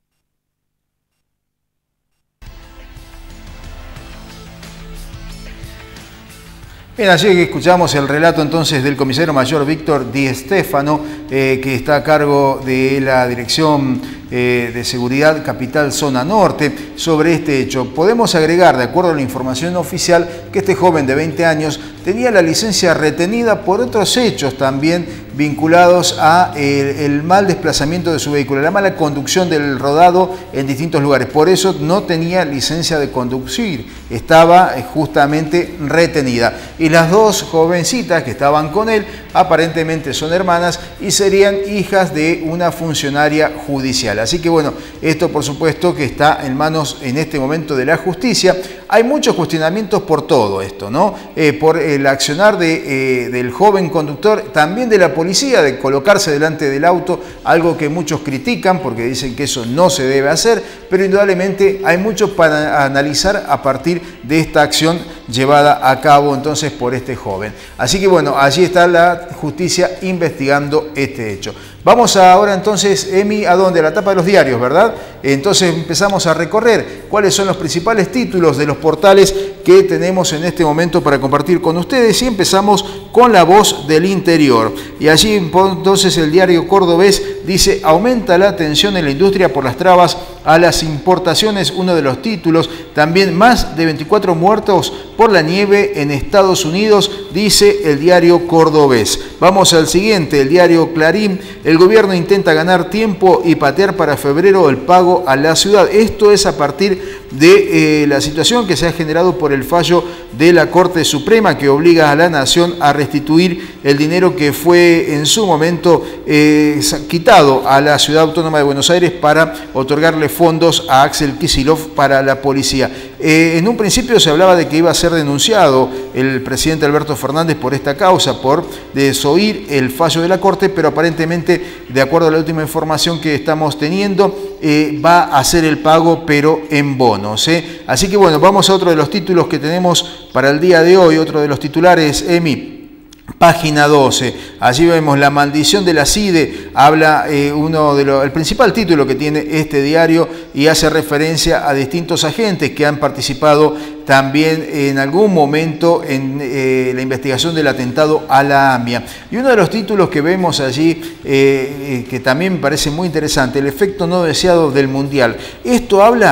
Bien, así que escuchamos el relato entonces del comisario mayor Víctor Di Stéfano, eh, que está a cargo de la Dirección eh, de Seguridad Capital Zona Norte, sobre este hecho. Podemos agregar, de acuerdo a la información oficial, que este joven de veinte años tenía la licencia retenida por otros hechos también vinculados a el, el mal desplazamiento de su vehículo, la mala conducción del rodado en distintos lugares. Por eso no tenía licencia de conducir, estaba justamente retenida. Y las dos jovencitas que estaban con él aparentemente son hermanas y serían hijas de una funcionaria judicial. Así que bueno, esto por supuesto que está en manos en este momento de la justicia. Hay muchos cuestionamientos por todo esto, ¿no? Eh, por el accionar de, eh, del joven conductor, también de la policía, de colocarse delante del auto, algo que muchos critican porque dicen que eso no se debe hacer, pero indudablemente hay mucho para analizar a partir de esta acción llevada a cabo entonces por este joven. Así que bueno, allí está la justicia investigando este hecho. Vamos ahora entonces, Emi, ¿a dónde? A la tapa de los diarios, ¿verdad? Entonces empezamos a recorrer cuáles son los principales títulos de los portales que tenemos en este momento para compartir con ustedes, y empezamos con La Voz del Interior. Y allí entonces el diario Cordobés dice: aumenta la tensión en la industria por las trabas a las importaciones, uno de los títulos. También más de veinticuatro muertos por la nieve en Estados Unidos, dice el diario Cordobés. Vamos al siguiente, el diario Clarín: el gobierno intenta ganar tiempo y patear para febrero el pago a la ciudad. Esto es a partir de eh, la situación que se ha generado por el fallo de la Corte Suprema, que obliga a la Nación a restituir el dinero que fue en su momento eh, quitado a la Ciudad Autónoma de Buenos Aires para otorgarle fondos a Axel Kicillof para la policía. Eh, en un principio se hablaba de que iba a ser denunciado el presidente Alberto Fernández por esta causa, por desoír el fallo de la Corte, pero aparentemente, de acuerdo a la última información que estamos teniendo, eh, va a hacer el pago, pero en bonos. ¿eh? Así que bueno, vamos a otro de los títulos que tenemos para el día de hoy, otro de los titulares, Emi. Página doce, allí vemos la maldición de la CIDE, habla eh, uno de los, el principal título que tiene este diario, y hace referencia a distintos agentes que han participado también en algún momento en eh, la investigación del atentado a la AMIA. Y uno de los títulos que vemos allí, eh, eh, que también me parece muy interesante, el efecto no deseado del Mundial. Esto habla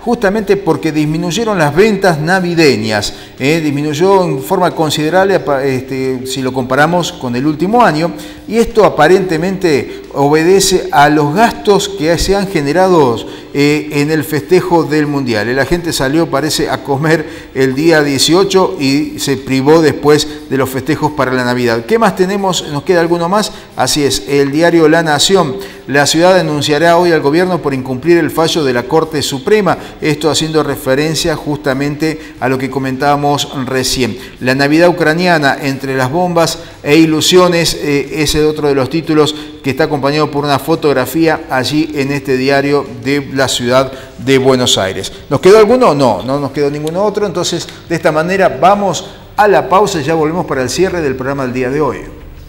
justamente porque disminuyeron las ventas navideñas. Eh, disminuyó en forma considerable este, si lo comparamos con el último año, y esto aparentemente obedece a los gastos que se han generado eh, en el festejo del Mundial. La gente salió, parece, a comer el día dieciocho y se privó después de los festejos para la Navidad. ¿Qué más tenemos? ¿Nos queda alguno más? Así es, el diario La Nación. La ciudad denunciará hoy al gobierno por incumplir el fallo de la Corte Suprema, esto haciendo referencia justamente a lo que comentábamos recién. La Navidad ucraniana, entre las bombas e ilusiones, eh, ese es otro de los títulos que está acompañado por una fotografía allí en este diario de la ciudad de Buenos Aires. ¿Nos quedó alguno? No, no nos quedó ninguno otro. Entonces, de esta manera vamos a la pausa y ya volvemos para el cierre del programa del día de hoy.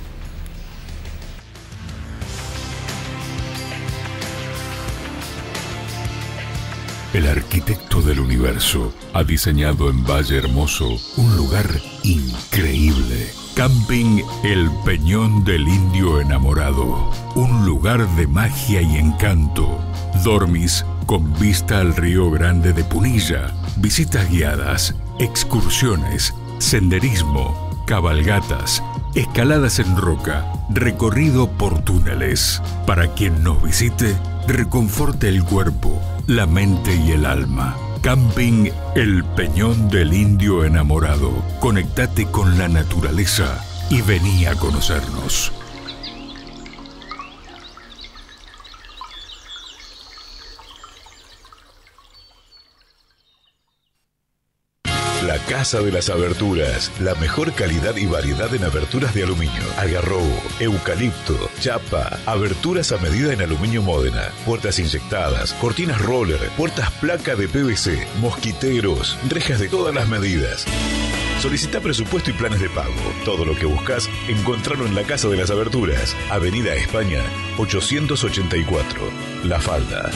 El arquitecto del universo ha diseñado en Valle Hermoso un lugar increíble. Camping El Peñón del Indio Enamorado. Un lugar de magia y encanto. Dormis con vista al Río Grande de Punilla. Visitas guiadas, excursiones, senderismo, cabalgatas, escaladas en roca, recorrido por túneles. Para quien nos visite, reconforte el cuerpo, la mente y el alma. Camping El Peñón del Indio Enamorado. Conectate con la naturaleza y vení a conocernos. La Casa de las Aberturas, la mejor calidad y variedad en aberturas de aluminio, algarrobo, eucalipto, chapa, aberturas a medida en aluminio Módena, puertas inyectadas, cortinas roller, puertas placa de P V C, mosquiteros, rejas de todas las medidas. Solicita presupuesto y planes de pago. Todo lo que buscas, encontrarlo en la Casa de las Aberturas, Avenida España, ochocientos ochenta y cuatro, La Falda.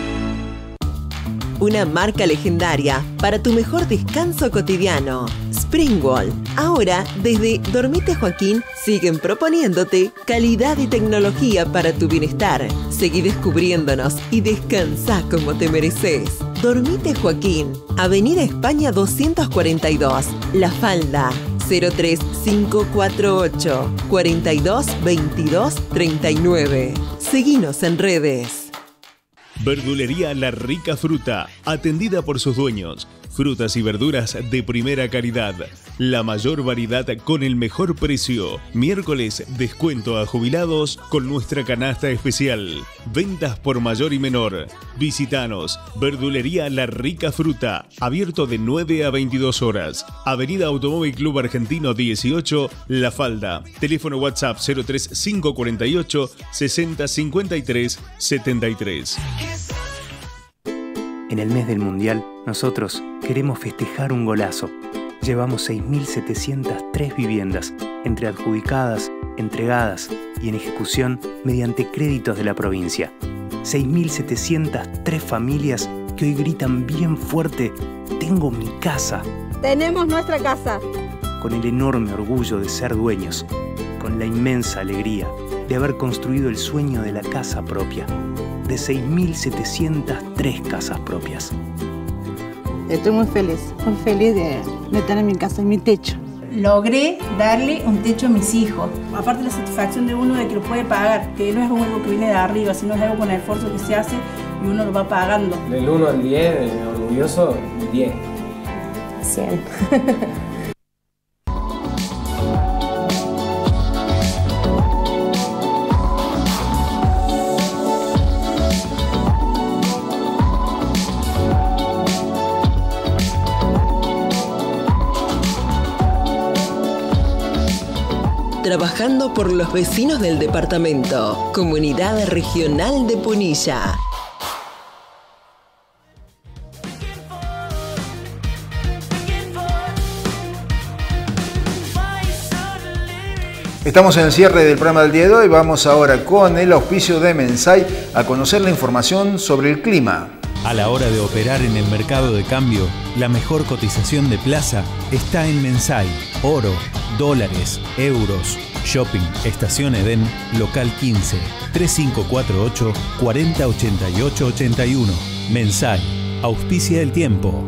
Una marca legendaria para tu mejor descanso cotidiano. Springwall. Ahora, desde Dormite Joaquín, siguen proponiéndote calidad y tecnología para tu bienestar. Seguí descubriéndonos y descansá como te mereces. Dormite Joaquín. Avenida España doscientos cuarenta y dos. La Falda. cero tres cinco cuatro ocho, cuarenta y dos, veintidós, treinta y nueve. Seguinos en redes. Verdulería La Rica Fruta, atendida por sus dueños. Frutas y verduras de primera calidad. La mayor variedad con el mejor precio. Miércoles, descuento a jubilados con nuestra canasta especial. Ventas por mayor y menor. Visítanos. Verdulería La Rica Fruta, abierto de nueve a veintidós horas. Avenida Automóvil Club Argentino dieciocho, La Falda. Teléfono WhatsApp cero tres cinco cuatro ocho, sesenta, cincuenta y tres, setenta y tres. En el mes del Mundial, nosotros queremos festejar un golazo. Llevamos seis mil setecientas tres viviendas, entre adjudicadas, entregadas y en ejecución mediante créditos de la provincia. seis mil setecientas tres familias que hoy gritan bien fuerte: ¡tengo mi casa! ¡Tenemos nuestra casa! Con el enorme orgullo de ser dueños, con la inmensa alegría de haber construido el sueño de la casa propia, de seis mil setecientas tres casas propias. Estoy muy feliz, muy feliz de, de tener mi casa y mi techo. Logré darle un techo a mis hijos. Aparte la satisfacción de uno de que lo puede pagar, que no es algo que viene de arriba, sino es algo con el esfuerzo que se hace y uno lo va pagando. Del uno al diez, orgulloso, diez. cien. Trabajando por los vecinos del departamento. Comunidad Regional de Punilla. Estamos en el cierre del programa del día de hoy. Vamos ahora con el auspicio de Mensai a conocer la información sobre el clima. A la hora de operar en el mercado de cambio, la mejor cotización de plaza está en Mensai. Oro, dólares, euros, shopping, Estación Edén, local quince, tres cinco cuatro ocho, cuarenta ochenta y ocho ochenta y uno. Mensai, auspicia el tiempo.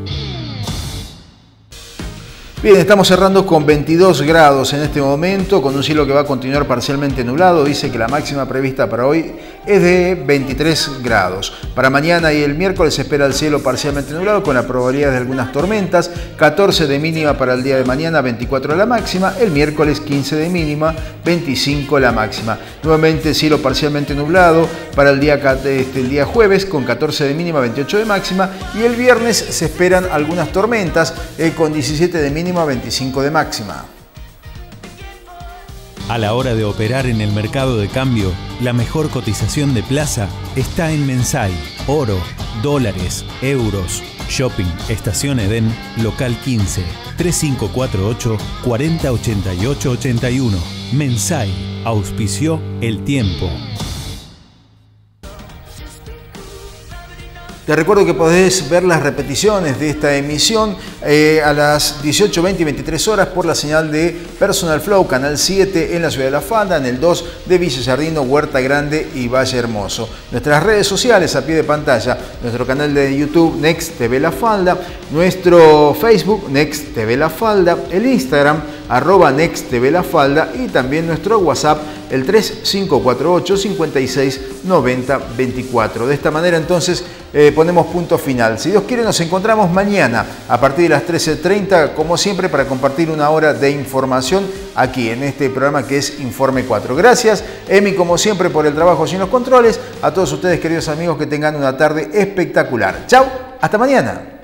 Bien, estamos cerrando con veintidós grados en este momento, con un cielo que va a continuar parcialmente nublado. Dice que la máxima prevista para hoy es de veintitrés grados. Para mañana y el miércoles se espera el cielo parcialmente nublado con la probabilidad de algunas tormentas. catorce de mínima para el día de mañana, veinticuatro la máxima. El miércoles quince de mínima, veinticinco la máxima. Nuevamente cielo parcialmente nublado para el día, este, el día jueves con catorce de mínima, veintiocho de máxima. Y el viernes se esperan algunas tormentas eh, con diecisiete de mínima, veinticinco de máxima. A la hora de operar en el mercado de cambio, la mejor cotización de plaza está en Mensai. Oro, dólares, euros. Shopping Estación Edén, local quince, tres cinco cuatro ocho, cuatro cero ocho ocho ocho uno. Mensai, auspició el tiempo. Te recuerdo que podés ver las repeticiones de esta emisión eh, a las dieciocho, veinte y veintitrés horas por la señal de Personal Flow, Canal siete en la ciudad de La Falda, en el dos de Villa Sardino, Huerta Grande y Valle Hermoso. Nuestras redes sociales a pie de pantalla, nuestro canal de YouTube Next T V La Falda, nuestro Facebook Next T V La Falda, el Instagram arroba Next T V La Falda y también nuestro WhatsApp el tres cinco cuatro ocho, cinco seis, nueve cero dos cuatro. De esta manera entonces eh, ponemos punto final. Si Dios quiere nos encontramos mañana a partir de las trece treinta como siempre para compartir una hora de información aquí en este programa que es Informe cuatro. Gracias Emi como siempre por el trabajo sin los controles. A todos ustedes queridos amigos que tengan una tarde espectacular. Chau, hasta mañana.